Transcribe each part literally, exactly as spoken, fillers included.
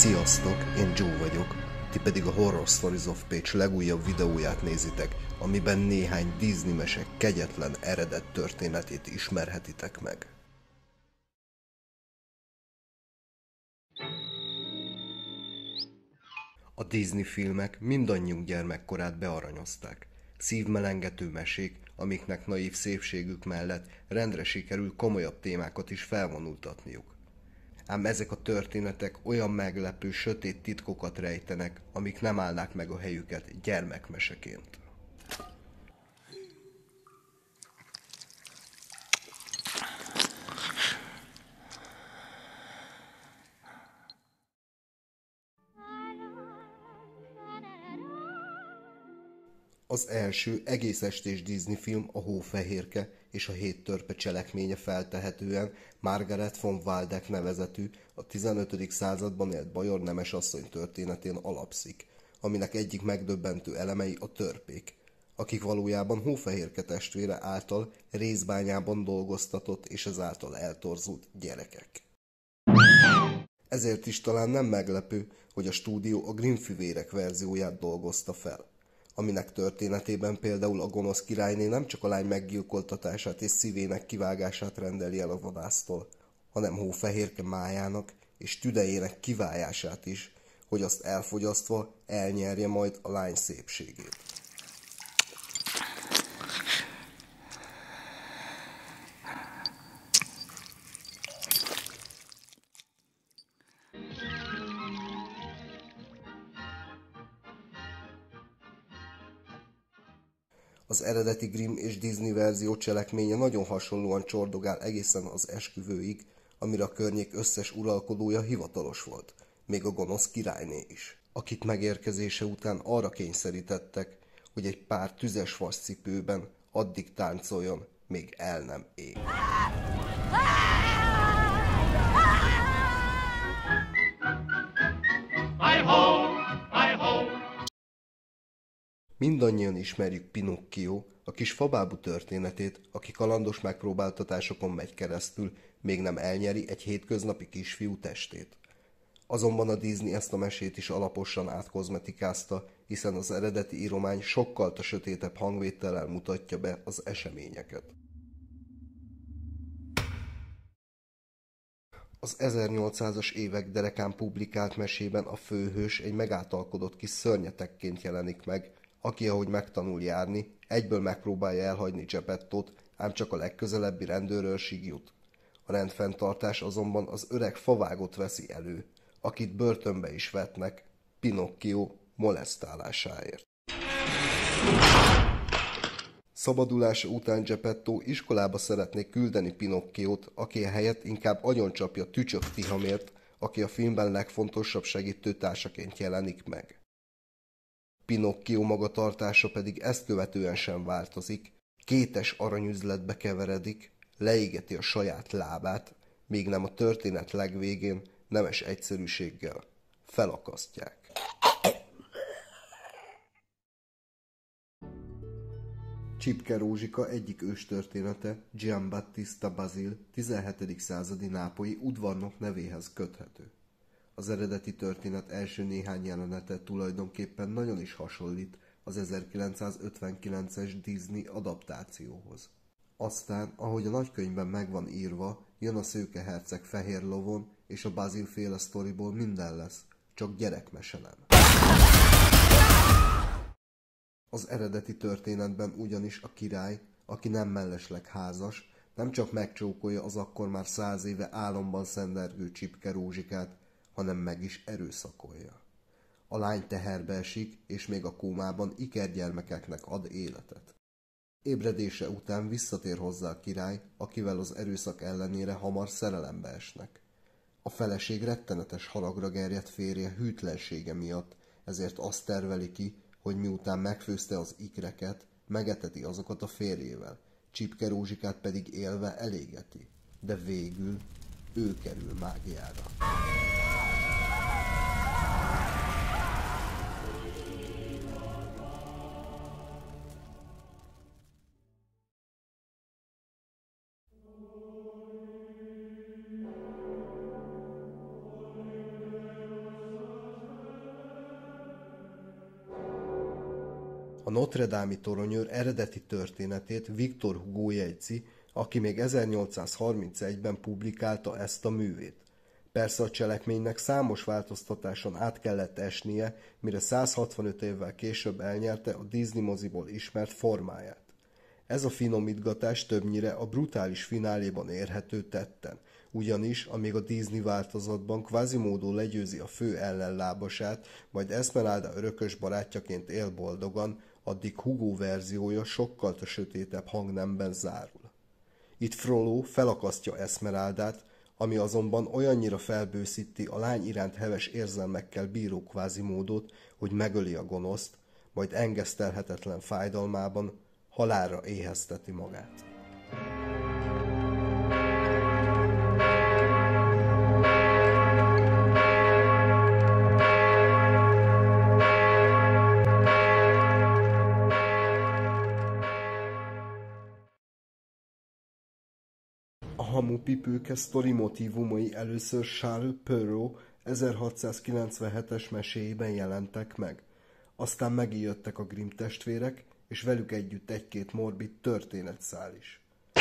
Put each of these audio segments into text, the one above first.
Sziasztok, én Joe vagyok, ti pedig a Horror Stories of Page legújabb videóját nézitek, amiben néhány Disney mese kegyetlen eredet történetét ismerhetitek meg. A Disney filmek mindannyiunk gyermekkorát bearanyozták. Szívmelengető mesék, amiknek naív szépségük mellett rendre sikerül komolyabb témákat is felvonultatniuk. Ám ezek a történetek olyan meglepő, sötét titkokat rejtenek, amik nem állnák meg a helyüket gyermekmeseként. Az első egész estés Disney film a Hófehérke és a Hét törpe cselekménye feltehetően Margaret von Waldeck nevezetű, a tizenötödik században élt bajor nemesasszony történetén alapszik, aminek egyik megdöbbentő elemei a törpék, akik valójában Hófehérke testvére által részbányában dolgoztatott és ezáltal eltorzult gyerekek. Ezért is talán nem meglepő, hogy a stúdió a Grimm-fivérek verzióját dolgozta fel, aminek történetében például a gonosz királyné nem csak a lány meggyilkoltatását és szívének kivágását rendeli el a vadásztól, hanem Hófehérke májának és tüdejének kivágását is, hogy azt elfogyasztva elnyerje majd a lány szépségét. Az eredeti Grimm és Disney verzió cselekménye nagyon hasonlóan csordogál egészen az esküvőig, amire a környék összes uralkodója hivatalos volt, még a gonosz királyné is, akit megérkezése után arra kényszerítettek, hogy egy pár tüzes vascipőben addig táncoljon, még el nem ég. Mindannyian ismerjük Pinocchio, a kis fabábú történetét, aki kalandos megpróbáltatásokon megy keresztül, még nem elnyeri egy hétköznapi kisfiú testét. Azonban a Disney ezt a mesét is alaposan átkozmetikázta, hiszen az eredeti íromány sokkal a sötétebb hangvétellel mutatja be az eseményeket. Az ezernyolcszázas évek derekán publikált mesében a főhős egy megátalkodott kis szörnyetekként jelenik meg, aki, ahogy megtanul járni, egyből megpróbálja elhagyni Geppettót, ám csak a legközelebbi rendőrőrsig jut. A rendfenntartás azonban az öreg favágot veszi elő, akit börtönbe is vetnek Pinocchio molesztálásáért. Szabadulása után Geppetto iskolába szeretné küldeni Pinocchiót, aki helyett inkább agyoncsapja Tücsök Tihamért, aki a filmben legfontosabb segítőtársaként jelenik meg. Pinocchio magatartása pedig ezt követően sem változik, kétes aranyüzletbe keveredik, leégeti a saját lábát, míg nem a történet legvégén nemes egyszerűséggel felakasztják. Csipke Rózsika egyik őstörténete Giambattista Basile tizenhetedik századi nápolyi udvarnok nevéhez köthető. Az eredeti történet első néhány jelenete tulajdonképpen nagyon is hasonlít az ezerkilencszázötvenkilences Disney adaptációhoz. Aztán, ahogy a nagykönyvben meg van írva, jön a szőke herceg fehér lovon, és a Basile féle sztoriból minden lesz, csak gyerekmese nem. Az eredeti történetben ugyanis a király, aki nem mellesleg házas, nem csak megcsókolja az akkor már száz éve álomban szendergő Csipke Rózsikát, hanem meg is erőszakolja. A lány teherbe esik, és még a kómában ikergyermekeknek ad életet. Ébredése után visszatér hozzá a király, akivel az erőszak ellenére hamar szerelembe esnek. A feleség rettenetes haragra gerjedt férje hűtlensége miatt, ezért azt terveli ki, hogy miután megfőzte az ikreket, megeteti azokat a férjével, Csipke Rózsikát pedig élve elégeti, de végül ő kerül mágiára. A Notre-Dame-i toronyőr eredeti történetét Victor Hugo jegyzi, aki még ezernyolcszázharmincegyben publikálta ezt a művét. Persze a cselekménynek számos változtatáson át kellett esnie, mire százhatvanöt évvel később elnyerte a Disney moziból ismert formáját. Ez a finomítgatás többnyire a brutális fináléban érhető tetten, ugyanis amíg a Disney változatban Quasimodo legyőzi a fő ellenlábasát, majd Esmeralda örökös barátjaként él boldogan, addig Hugo verziója sokkal sötétebb hangnemben zárul. Itt Frollo felakasztja Esmeraldát, ami azonban olyannyira felbőszíti a lány iránt heves érzelmekkel bíró Quasimodót, hogy megöli a gonoszt, majd engesztelhetetlen fájdalmában halálra éhezteti magát. A hamupipőke sztori motívumai először Charles Perrault ezerhatszázkilencvenhetes meséjében jelentek meg. Aztán megijedtek a Grimm testvérek, és velük együtt egy-két morbid történetszál is.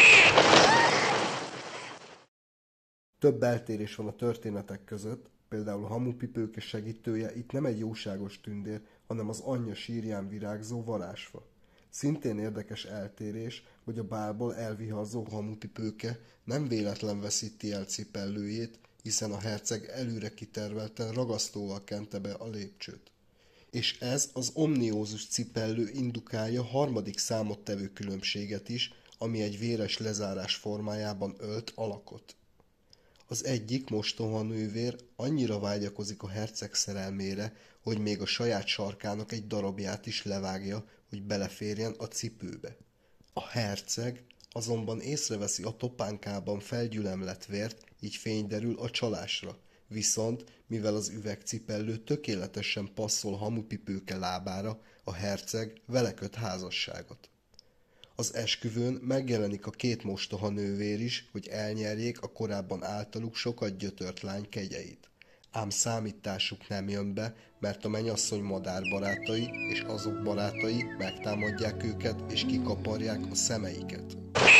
Több eltérés van a történetek között, például a hamupipőke segítője itt nem egy jóságos tündér, hanem az anyja sírján virágzó varázsfa. Szintén érdekes eltérés, hogy a bálból elviharzó hamupipőke nem véletlen veszíti el cipellőjét, hiszen a herceg előre kitervelten ragasztóval kente be a lépcsőt. És ez az omniózus cipellő indukálja harmadik számottevő különbséget is, ami egy véres lezárás formájában ölt alakot. Az egyik mostoha nővér annyira vágyakozik a herceg szerelmére, hogy még a saját sarkának egy darabját is levágja, hogy beleférjen a cipőbe. A herceg azonban észreveszi a topánkában felgyülemlett vért, így fény derül a csalásra. Viszont, mivel az üvegcipellő tökéletesen passzol hamupipőke lábára, a herceg vele köt házasságot. Az esküvőn megjelenik a két mostoha nővér is, hogy elnyerjék a korábban általuk sokat gyötört lány kegyeit. Ám számításuk nem jön be, mert a mennyasszony madárbarátai és azok barátai megtámadják őket és kikaparják a szemeiket.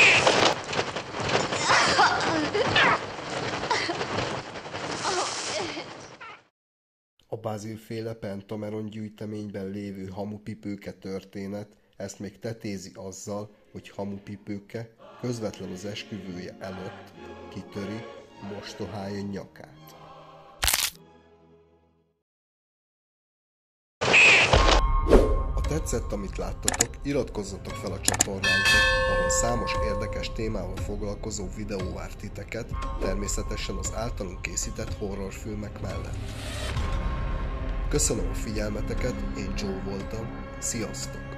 A Basile-féle Pentameron gyűjteményben lévő hamupipőke történet ezt még tetézi azzal, hogy hamupipőke közvetlen az esküvője előtt kitöri mostohája nyakát. Ha tetszett, amit láttatok, iratkozzatok fel a csatornánkra, ahol számos érdekes témával foglalkozó videó vár titeket, természetesen az általunk készített horrorfilmek mellett. Köszönöm a figyelmeteket, én Joe voltam, sziasztok!